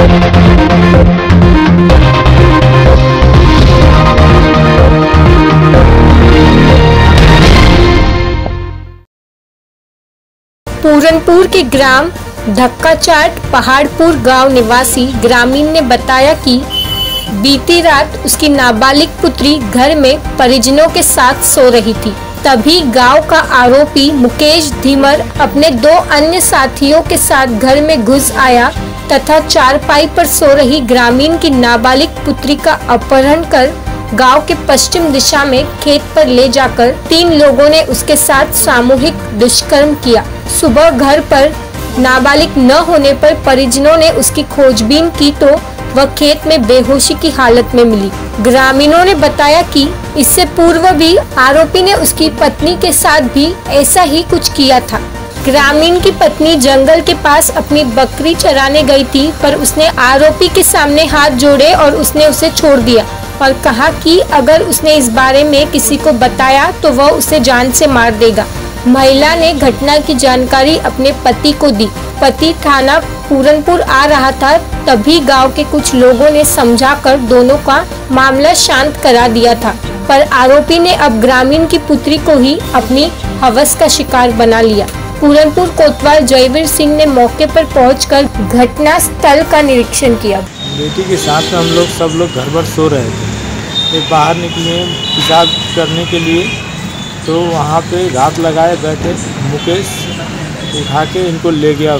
पूरनपुर के ग्राम धक्काचाट पहाड़पुर गांव निवासी ग्रामीण ने बताया कि बीती रात उसकी नाबालिग पुत्री घर में परिजनों के साथ सो रही थी। तभी गांव का आरोपी मुकेश धीमर अपने 2 अन्य साथियों के साथ घर में घुस आया तथा चारपाई पर सो रही ग्रामीण की नाबालिग पुत्री का अपहरण कर गांव के पश्चिम दिशा में खेत पर ले जाकर 3 लोगों ने उसके साथ सामूहिक दुष्कर्म किया। सुबह घर पर नाबालिग न होने पर परिजनों ने उसकी खोजबीन की तो वह खेत में बेहोशी की हालत में मिली। ग्रामीणों ने बताया कि इससे पूर्व भी आरोपी ने उसकी पत्नी के साथ भी ऐसा ही कुछ किया था। ग्रामीण की पत्नी जंगल के पास अपनी बकरी चराने गई थी, पर उसने आरोपी के सामने हाथ जोड़े और उसने उसे छोड़ दिया और कहा कि अगर उसने इस बारे में किसी को बताया तो वह उसे जान से मार देगा। महिला ने घटना की जानकारी अपने पति को दी। पति थाना पूरनपुर आ रहा था, तभी गांव के कुछ लोगों ने समझाकर दोनों का मामला शांत करा दिया था, पर आरोपी ने अब ग्रामीण की पुत्री को ही अपनी हवस का शिकार बना लिया। पूरनपुर कोतवाल जयवीर सिंह ने मौके पर पहुंचकर घटना स्थल का निरीक्षण किया। बेटी के साथ में हम सब लोग घर पर सो रहे थे। एक बाहर निकले पेशाब करने के लिए, तो वहाँ पे घात लगाए बैठे मुकेश उठा के इनको ले गया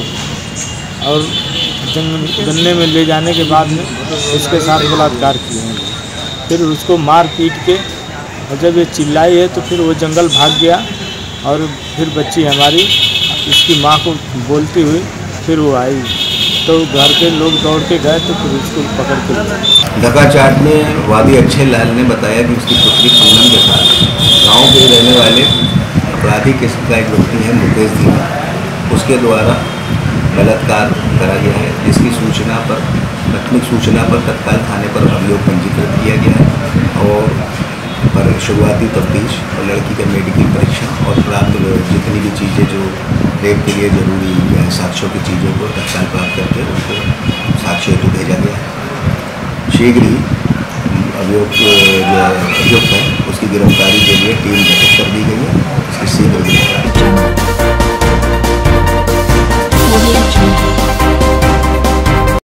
और गन्ने में ले जाने के बाद में उसके साथ बलात्कार किए। फिर उसको मार पीट के, और जब ये चिल्लाई है तो फिर वो जंगल भाग गया और फिर बच्ची हमारी इसकी माँ को बोलती हुई फिर वो आई, तो घर के लोग दौड़ के गए तो फिर उसको पकड़ के। धक्काचाट में वादी अच्छे लाल ने बताया कि उसकी पुत्री पूनम के साथ गांव के रहने वाले अपराधी किस्म का एक व्यक्ति है मुकेश धीमर, उसके द्वारा बलात्कार करा गया है, जिसकी सूचना पर प्राथमिक सूचना पर तत्काल थाने पर अभियोग पंजीकृत किया गया है और शुरुआती तफ्तीश और लड़की का मेडिकल परीक्षण और प्राप्त जितनी भी चीज़ें जो रेप के लिए जरूरी है साक्ष्यों की चीज़ों को तत्काल प्राप्त करके उनको साक्ष्य हेतु भेजा गया है। शीघ्र ही अभियुक्त है उसकी गिरफ्तारी के लिए टीम गठित कर दी गई है। इसकी शीघ्र गिरफ्तारी।